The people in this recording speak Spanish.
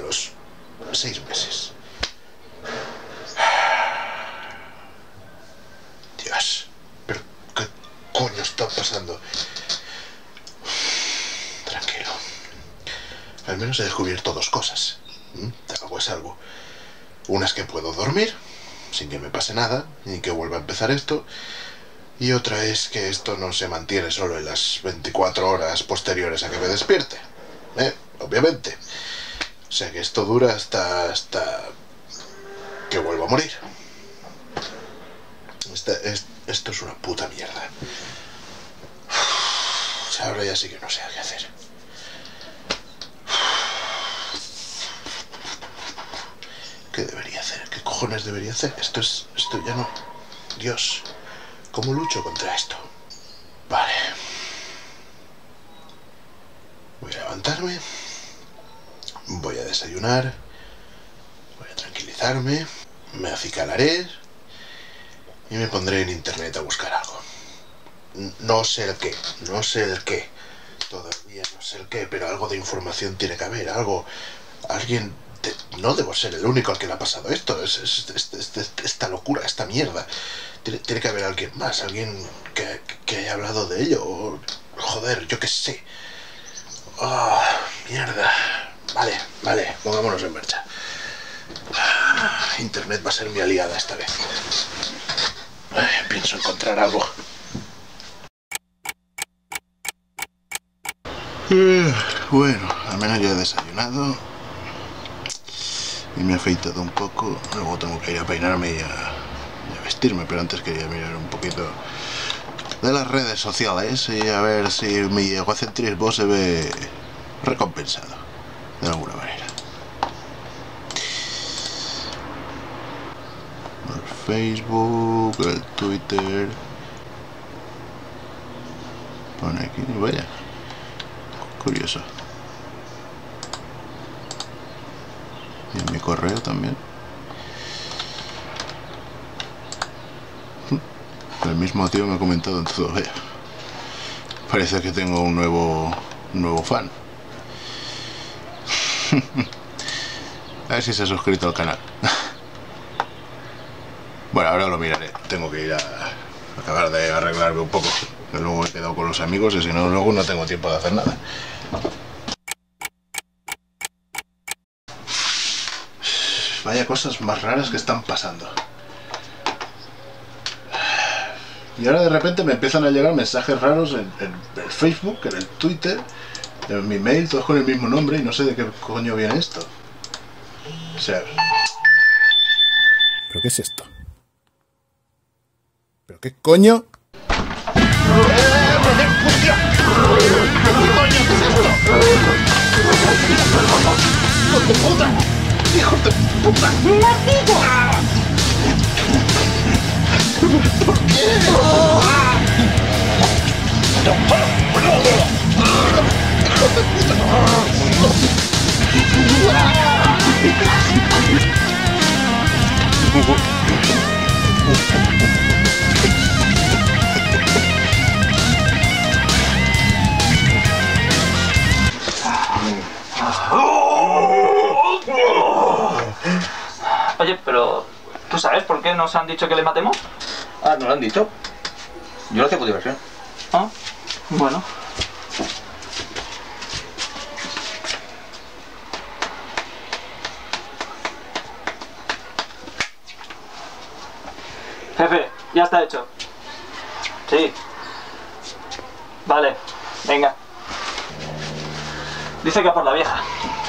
los 6 meses. Dios, pero ¿qué coño está pasando? Tranquilo. Al menos he descubierto 2 cosas. Algo es algo. Una es que puedo dormir sin que me pase nada, ni que vuelva a empezar esto. Y otra es que esto no se mantiene solo en las 24 horas posteriores a que me despierte. Obviamente. O sea que esto dura hasta que vuelva a morir. Esto es una puta mierda. O sea, ahora ya sí que no sé qué hacer. ¿Qué debería hacer? ¿Qué cojones debería hacer? Esto ya no... Dios, ¿cómo lucho contra esto? Vale. Voy a levantarme. Voy a desayunar. Voy a tranquilizarme. Me acicalaré. Y me pondré en internet a buscar algo. No sé el qué. No sé el qué. Todavía no sé el qué, pero algo de información tiene que haber. Algo... Alguien... No debo ser el único al que le ha pasado esto. Esta locura, esta mierda. Tiene que haber alguien más. Alguien que haya hablado de ello. O, joder, yo qué sé. Oh, mierda. Vale, pongámonos en marcha. Internet va a ser mi aliada esta vez. Pienso encontrar algo. Bueno, al menos ya he desayunado. Y me he afeitado un poco. Luego tengo que ir a peinarme y a vestirme. Pero antes quería mirar un poquito de las redes sociales y a ver si mi egocentrismo se ve recompensado de alguna manera. El Facebook, el Twitter. Pone aquí, vaya. Curioso. Y en mi correo también. El mismo tío me ha comentado en todo. Vaya. Parece que tengo un nuevo fan. A ver si se ha suscrito al canal. Bueno, ahora lo miraré. Tengo que ir a acabar de arreglarme un poco. Que luego he quedado con los amigos y si no, luego no tengo tiempo de hacer nada. Vaya cosas más raras que están pasando. Y ahora de repente me empiezan a llegar mensajes raros en el Facebook, en el Twitter, en mi mail, todos con el mismo nombre y no sé de qué coño viene esto. O sea... ¿Pero qué es esto? ¿Pero qué coño? ¡Hostia! ¿Qué coño es esto? ¡Hijo de puta! ¡Hijo de puta! ¡Maldito! ¿Por qué? ¡Hijo de puta! Oye, pero ¿tú sabes por qué nos han dicho que le matemos? Ah, ¿no lo han dicho? Yo lo hacía por diversión. Ah, bueno. Jefe, ya está hecho. Sí. Vale, venga. Dice que a por la vieja.